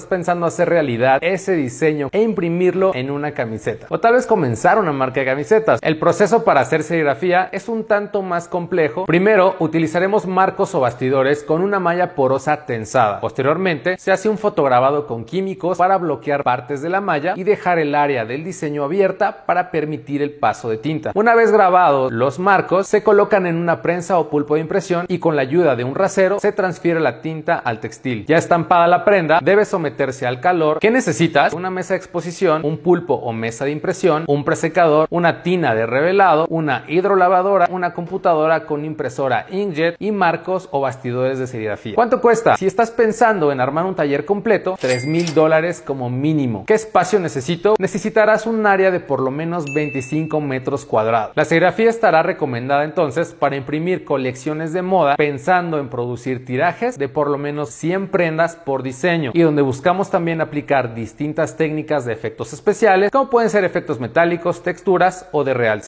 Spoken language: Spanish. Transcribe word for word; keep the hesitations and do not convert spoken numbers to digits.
pensando hacer realidad ese diseño e imprimirlo en una camiseta, o tal vez comenzar una marca de camisetas. El proceso para hacer serigrafía es un tanto más complejo. Primero utilizaremos marcos o bastidores con una malla porosa tensada. Posteriormente se hace un fotograbado con químicos para bloquear partes de la malla y dejar el área del diseño abierta para permitir el paso de tinta. Una vez grabados los marcos, se colocan en una prensa o pulpo de impresión y con la ayuda de un rasero se transfiere la tinta al textil. Ya estampada la prenda, debe someterse al calor. ¿Qué necesitas? Una mesa de exposición, un pulpo o mesa de impresión, un presecador, una tina de revelado, una hidrolavadora, una computadora con impresora inkjet y marcos o bastidores de serigrafía. ¿Cuánto cuesta? Si estás pensando en armar un taller completo, tres mil dólares como mínimo. ¿Qué espacio necesito? Necesitarás un área de por lo menos veinticinco metros cuadrados. La serigrafía estará recomendada entonces para imprimir colecciones de moda, pensando en producir tirajes de por lo menos cien prendas por diseño, y donde buscamos también aplicar distintas técnicas de efectos especiales, como pueden ser efectos metálicos, texturas o de realce.